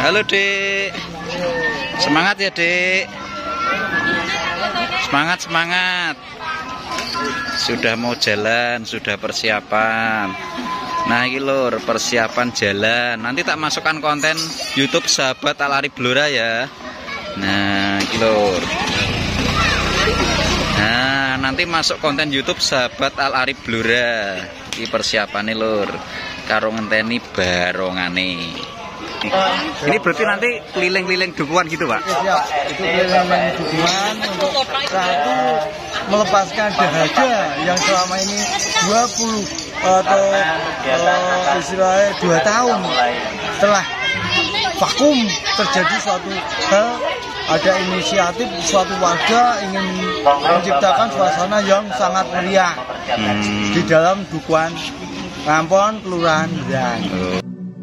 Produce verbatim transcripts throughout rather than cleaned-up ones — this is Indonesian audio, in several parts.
Halo Dek, semangat ya Dek, semangat semangat. Sudah mau jalan, sudah persiapan. Nah ini lur, persiapan jalan. Nanti tak masukkan konten YouTube sahabat Al Arif Blora ya. Nah ini lur. Nah nanti masuk konten YouTube sahabat Al Arif Blora. Ini persiapannya lur, karo ngenteni barongane. Ini berarti nanti keliling-keliling dukuhan gitu Pak? Ya, itu keliling dukuhan untuk satu melepaskan dahaga yang selama ini dua puluh atau uh, istilahnya dua tahun telah vakum terjadi suatu hal, ada inisiatif suatu warga ingin menciptakan suasana yang sangat meriah hmm. di dalam dukuhan Ngampon, Kelurahan Biran. Oh.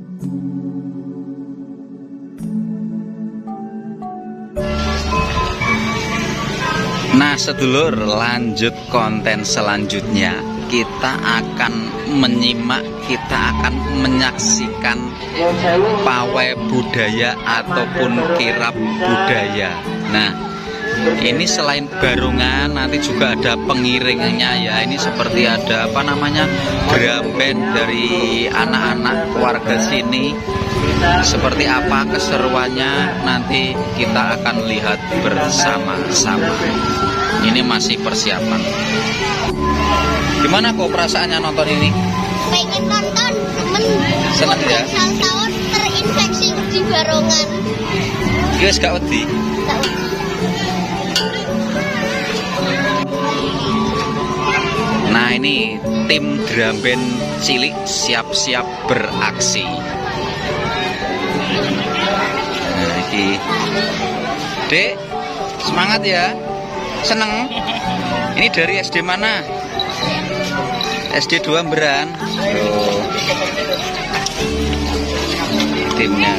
Nah sedulur, lanjut konten selanjutnya. Kita akan menyimak, kita akan menyaksikan pawai budaya ataupun kirap budaya. Nah ini selain barongan nanti juga ada pengiringnya ya. Ini seperti ada apa namanya drum band dari anak-anak warga sini. Seperti apa keseruannya nanti kita akan lihat bersama-sama. Ini masih persiapan. Gimana kok perasaannya nonton ini? Pengen nonton, temen. Senang ya? Tahun terinfeksi di barongan. Guys gak wedi? Gak wedi. Nah ini tim drum band cilik siap-siap beraksi. Nah ini Dek, semangat ya. Seneng. Ini dari S D mana? S D dua Beran. Oh. Timnya.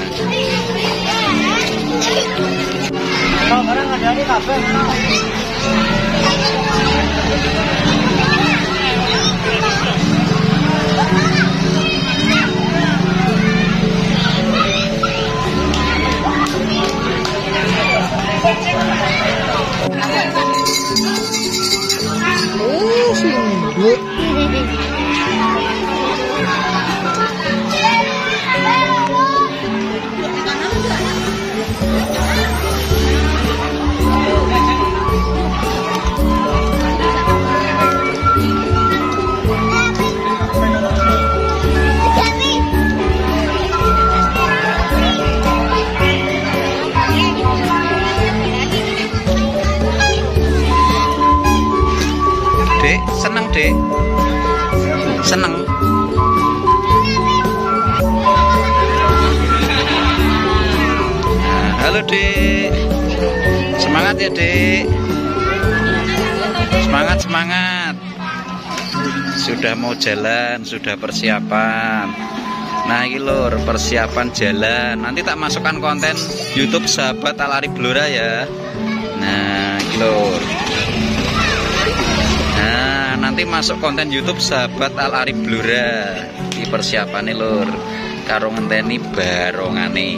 Oh, sinduk. Dek, seneng Dek? Seneng? Nah, halo Dek, semangat ya Dek, semangat semangat. Sudah mau jalan, sudah persiapan. Nah ini lur, persiapan jalan. Nanti tak masukkan konten YouTube sahabat Al Arif Blora ya. Nah ini lur. Nah nanti masuk konten YouTube sahabat Al Arif Blora. Di persiapannya lur, karo ngenteni barongane.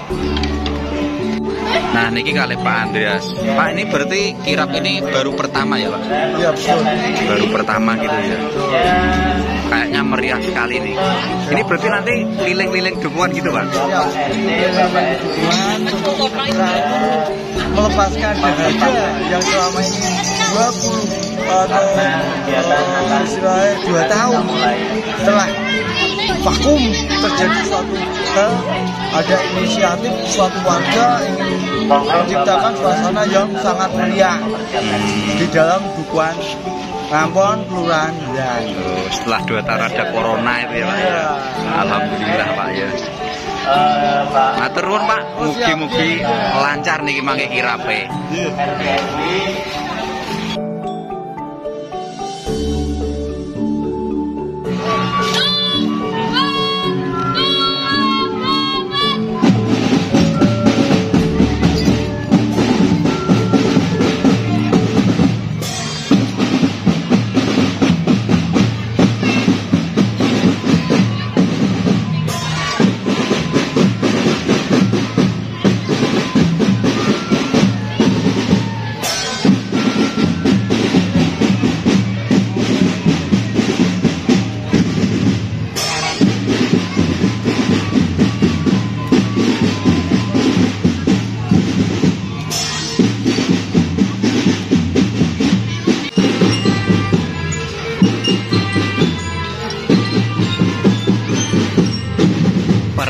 Nah niki kali Pak Andreas. Pak ini berarti kirap ini baru pertama ya Pak? Iya betul. Baru pertama gitu ya. Kayaknya meriah sekali nih. Ini berarti nanti keliling-keliling dukuhan gitu Pak? Ya, keliling dukuhan untuk satu melepaskan dahaga yang selama ini dua puluh atau uh, istilahnya dua tahun telah vakum terjadi suatu hal, ada inisiatif suatu warga ingin menciptakan suasana yang sangat meriah di dalam dukuhan Ngampon, Kelurahan Biran. Oh, setelah dua tahun ada corona itu ya Pak ya. Alhamdulillah Pak ya. Matur nuwun Pak, mugi-mugi lancar niki mangke kirape.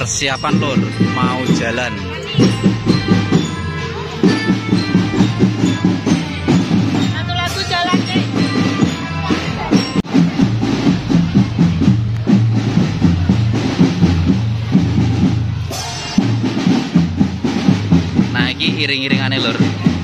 persiapan lur mau jalan. Satu lagu jalan nih. Nah iki iring-iringane lur.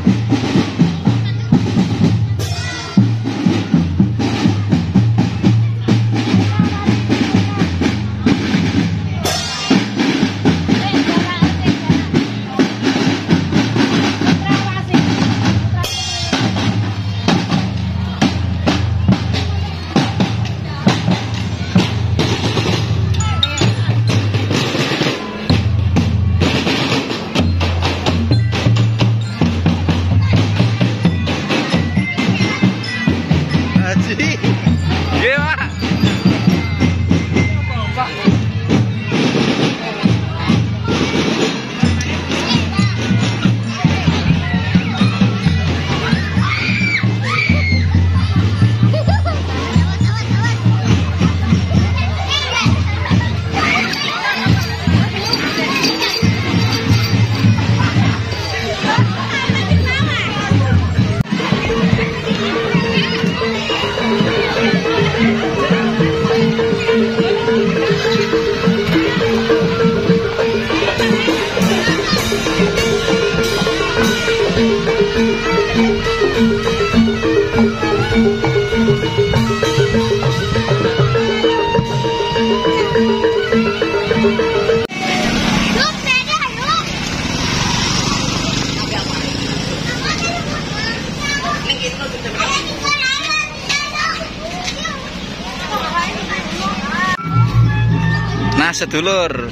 Nah sedulur,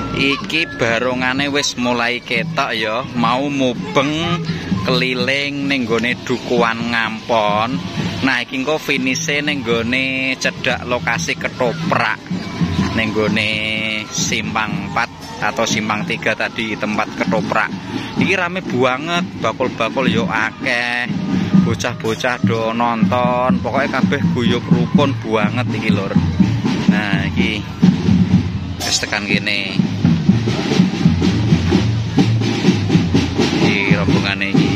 iki barongane wis mulai ketok ya, mau mubeng keliling ning gone Dukuhan Ngampon. Nah iki engko finise ning gone cedhak lokasi ketoprak ning gone Simpang empat atau Simpang tiga tadi tempat ketoprak. Iki rame banget, bakul-bakul yo akeh. Bocah-bocah do nonton, pokoknya kabeh guyub rukun banget iki lur. Nah iki wis tekan kene. Iki rombongane iki.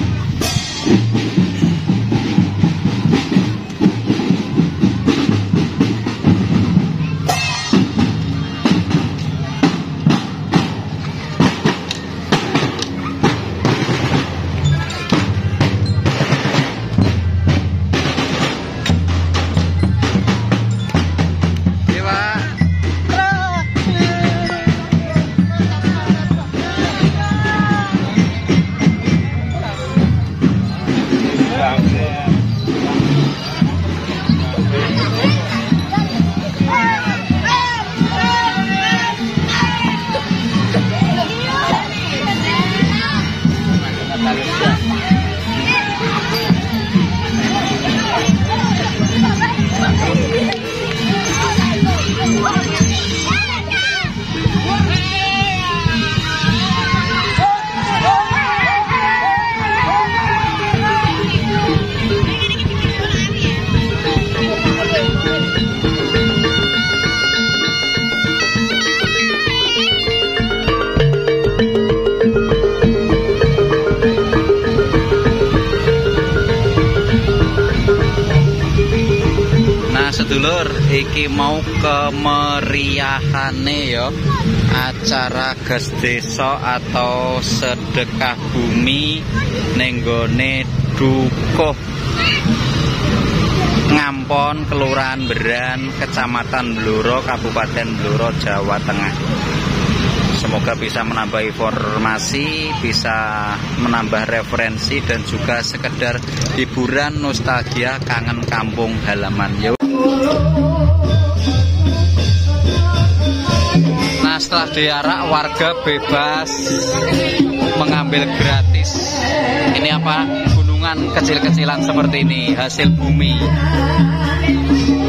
Sedulur, iki mau kemeriahane ya acara gas desa atau sedekah bumi nenggone Dukuh Ngampon, Kelurahan Beran, Kecamatan Blora, Kabupaten Blora, Jawa Tengah. Semoga bisa menambah informasi, bisa menambah referensi dan juga sekedar hiburan, nostalgia, kangen kampung halaman. Yo. Nah setelah diarak warga bebas mengambil gratis. Ini apa? Gunungan kecil-kecilan seperti ini, hasil bumi.